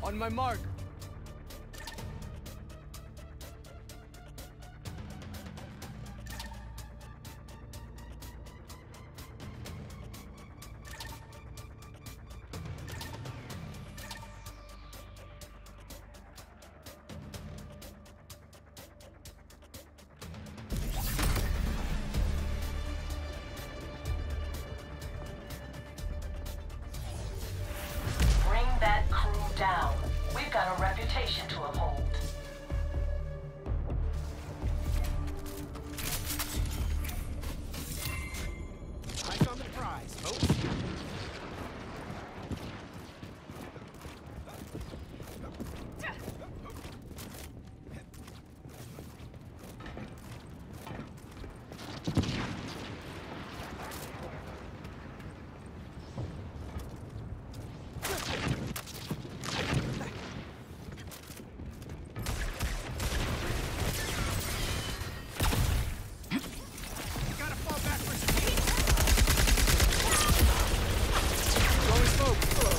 On my mark. Bring that crew down. We've got a reputation to uphold. Eyes on the prize, folks. Gotta fall back for speed. Throwing smoke.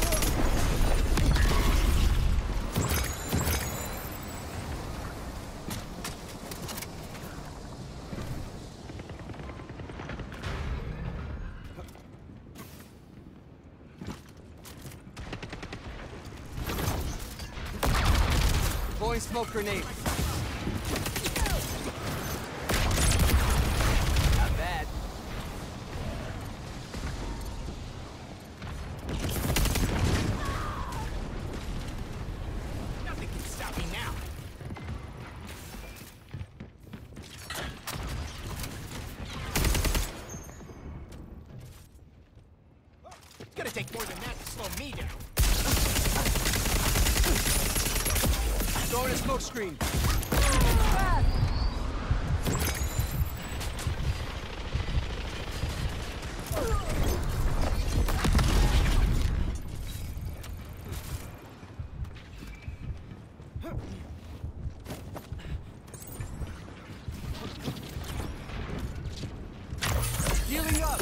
Deploying smoke grenade. Not bad. Nothing can stop me now. It's gonna take more than that to slow me down. Throwing a smoke screen. Healing up.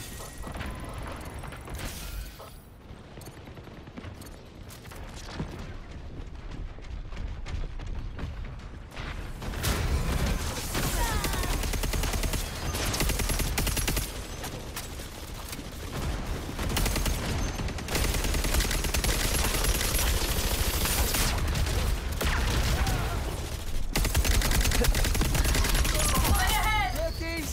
Rookies.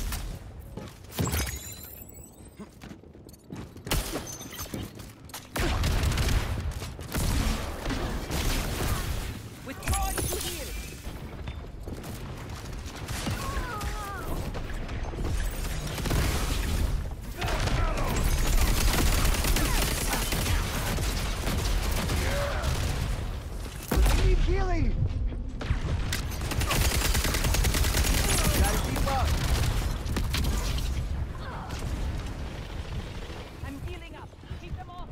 Withdraw to here. I need healing. Gotta keep up. I'm healing up. Keep them off.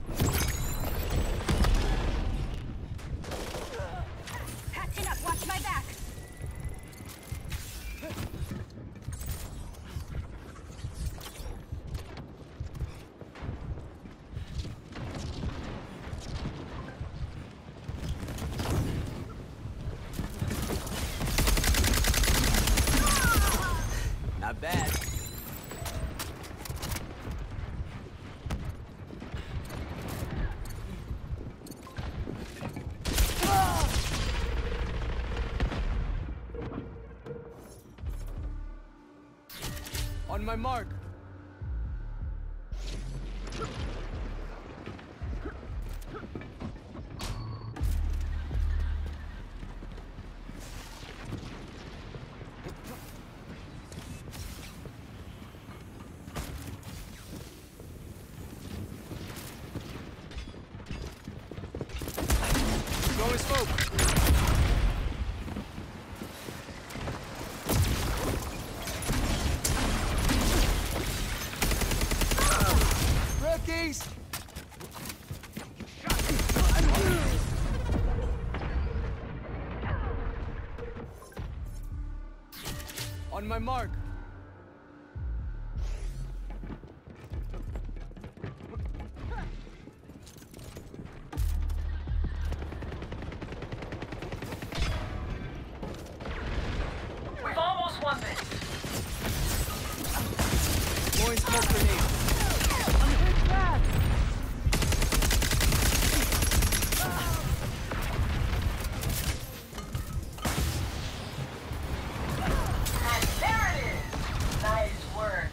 Patching up. Watch my back. Not bad. On my mark. Throwing smoke. Rookies. On my mark. Smoke grenade. I'm hit bad. And there it is! Nice work.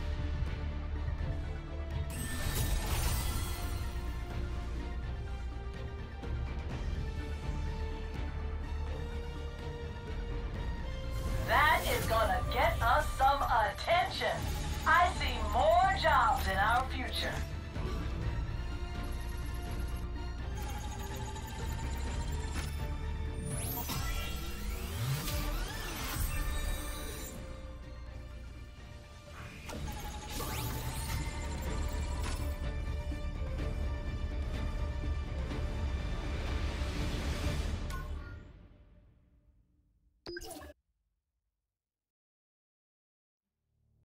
That is gonna get us some attention. I see more jobs in our future.